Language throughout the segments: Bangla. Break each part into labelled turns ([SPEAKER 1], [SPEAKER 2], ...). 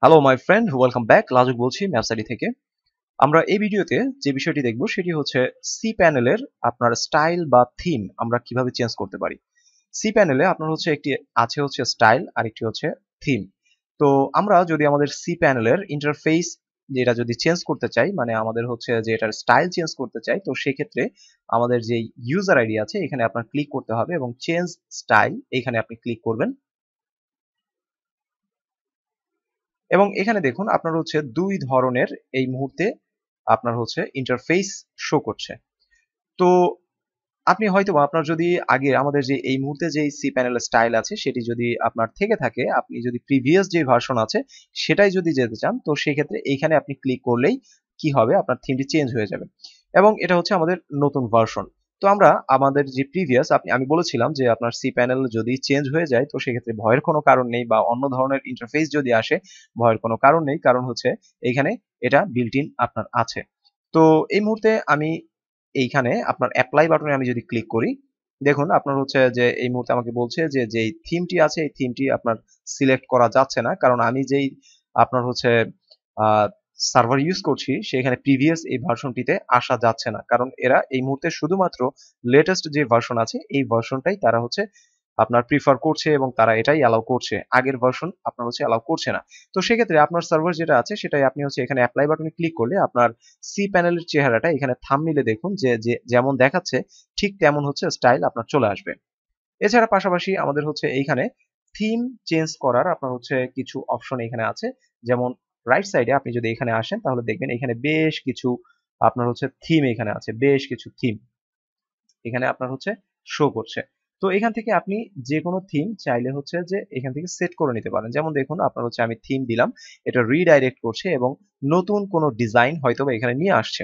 [SPEAKER 1] Hello my friend, welcome back. লাজুক বলছি ম্যাপসারি থেকে। আমরা এই ভিডিওতে যে বিষয়টি দেখব সেটি হচ্ছে সি প্যানেলের আপনার স্টাইল বা থিম আমরা কিভাবে চেঞ্জ করতে পারি। সি প্যানেলে আপনার হচ্ছে একটি আছে হচ্ছে স্টাইল আর একটি হচ্ছে থিম। তো আমরা যদি আমাদের সি প্যানেলের ইন্টারফেস যেটা যদি চেঞ্জ করতে চাই, মানে আমাদের হচ্ছে যে এটার স্টাইল চেঞ্জ করতে চাই, তো সেক্ষেত্রে আমাদের যে ইউজার আইডি আছে এখানে আপনার ক্লিক করতে হবে এবং চেঞ্জ স্টাইল এখানে আপনি ক্লিক করবেন। এবং এখানে দেখুন আপনার হচ্ছে দুই ধরনের এই মুহূর্তে আপনার হচ্ছে ইন্টারফেস শো করছে। তো আপনি হয়তোবা আপনার যদি আগে আমাদের যে এই মুহূর্তে যে সি প্যানেল স্টাইল আছে সেটি যদি আপনার থেকে থাকে, আপনি যদি প্রিভিয়াস যে ভার্সন আছে সেটাই যদি যেতে চান, তো সেক্ষেত্রে এইখানে আপনি ক্লিক করলেই কি হবে, আপনার থিমটি চেঞ্জ হয়ে যাবে এবং এটা হচ্ছে আমাদের নতুন ভার্সন। তো আমরা আমাদের যে প্রিভিয়াস আমি বলেছিলাম যে আপনার সি প্যানেল যদি চেঞ্জ হয়ে যায় তো সেক্ষেত্রে ভয়ের কোনো কারণ নেই, বা অন্য ধরনের ইন্টারফেস যদি আসে ভয়ের কোনো কারণ নেই, কারণ হচ্ছে এইখানে এটা বিল্ট ইন আপনার আছে। তো এই মুহূর্তে আমি এইখানে আপনার অ্যাপ্লাই বাটনে আমি যদি ক্লিক করি, দেখুন আপনার হচ্ছে যে এই মুহূর্তে আমাকে বলছে যে যেই থিমটি আছে এই থিমটি আপনার সিলেক্ট করা যাচ্ছে না, কারণ আমি যেই আপনার হচ্ছে সার্ভার ইউজ করছি সেখানে প্রিভিয়াস এই ভার্সনটিতে আসা যাচ্ছে না, কারণ এরা এই মুহূর্তে শুধুমাত্র লেটেস্ট যে ভার্সন আছে এই ভার্সনটাই তারা হচ্ছে আপনার প্রিফার করছে এবং তারা এটাই অ্যালাউ করছে, আগের ভার্সন আপনার হচ্ছে অ্যালাউ করছে না। তো সেক্ষেত্রে আপনার সার্ভার যেটা আছে সেটাই আপনি হচ্ছে এখানে অ্যাপ্লাই বাটনে ক্লিক করলে আপনার সি প্যানেলের চেহারাটা এখানে থাম্বনেইলে দেখুন যে যেমন দেখাচ্ছে ঠিক তেমন হচ্ছে স্টাইল আপনার চলে আসবে। এছাড়া পাশাপাশি আমাদের হচ্ছে এইখানে থিম চেঞ্জ করার আপনার হচ্ছে কিছু অপশন এখানে আছে। যেমন রাইট সাইডে আপনি যদি এখানে আসেন তাহলে দেখবেন এখানে বেশ কিছু আপনার হচ্ছে থিম এখানে আছে, বেশ কিছু থিম এখানে আপনার হচ্ছে শো করছে। তো এখান থেকে আপনি যে কোনো থিম চাইলে হচ্ছে যে এখান থেকে সেট করে নিতে পারেন। যেমন দেখুন আপনার হচ্ছে আমি থিম দিলাম, এটা রিডাইরেক্ট করছে এবং নতুন কোনো ডিজাইন হয়তোবা এখানে নিয়ে আসছে।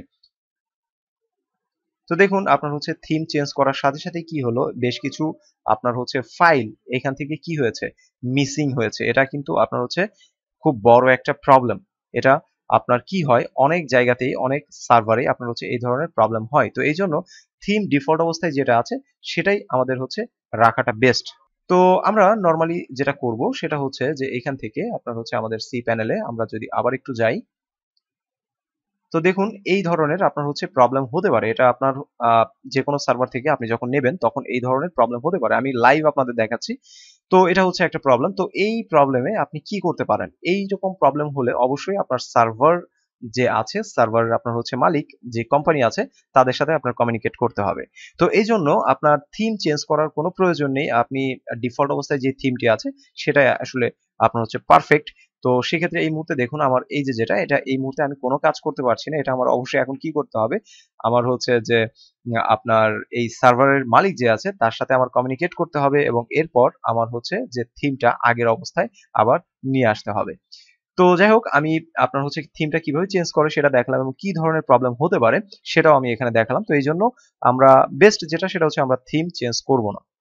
[SPEAKER 1] তো দেখুন আপনার হচ্ছে থিম চেঞ্জ করার সাথে সাথে কি হলো, বেশ কিছু আপনার হচ্ছে ফাইল এখান থেকে কি হয়েছে, মিসিং হয়েছে। এটা কিন্তু আপনার হচ্ছে খুব বড় একটা প্রবলেম। এটা আপনার কি হয়, অনেক জায়গাতেই অনেক সার্ভারে আপনার হচ্ছে এই ধরনের প্রবলেম হয়। তো এই জন্য থিম ডিফল্ট অবস্থায় যেটা আছে সেটাই আমাদের হচ্ছে রাখাটা বেস্ট। তো আমরা নর্মালি যেটা করব সেটা হচ্ছে যে এখান থেকে আপনার হচ্ছে আমাদের সি প্যানেলে আমরা যদি আবার একটু যাই, তো দেখুন এই ধরনের আপনার হচ্ছে প্রবলেম হতে পারে। এটা আপনার যেকোনো সার্ভার থেকে আপনি যখন নেবেন তখন এই ধরনের প্রবলেম হতে পারে। আমি লাইভ আপনাদের দেখাচ্ছি। তো এটা হচ্ছে একটা প্রবলেম। তো এই প্রবলেমে আপনি কি করতে পারেন? এইরকম প্রবলেম হলে অবশ্যই আপনার সার্ভার যে আছে, সার্ভারের আপনার হচ্ছে মালিক যে কোম্পানি আছে তাদের সাথে আপনার কমিউনিকেট করতে হবে। তো এইজন্য আপনার থিম চেঞ্জ করার কোনো প্রয়োজন নেই। আপনি ডিফল্ট অবস্থায় যে থিমটি আছে সেটাই আসলে আপনার হচ্ছে পারফেক্ট। তো সেক্ষেত্রে এই মুহূর্তে দেখুন আমার এই যে যেটা এটা এই মুহূর্তে আমি কোনো কাজ করতে পারছি না। এটা আমার অবশ্যই এখন কি করতে হবে? আমার হচ্ছে যে আপনার এই সার্ভারের মালিক যে আছে তার সাথে আমার কমিউনিকেট করতে হবে এবং এরপর আমার হচ্ছে যে থিমটা আগের অবস্থায় আবার নিয়ে আসতে হবে। তো যাই হোক, আমি আপনার হচ্ছে থিমটা কিভাবে চেঞ্জ করে সেটা দেখালাম এবং কি ধরনের প্রবলেম হতে পারে সেটাও আমি এখানে দেখালাম। তো এইজন্য আমরা বেস্ট যেটা সেটা হচ্ছে আমরা থিম চেঞ্জ করব না।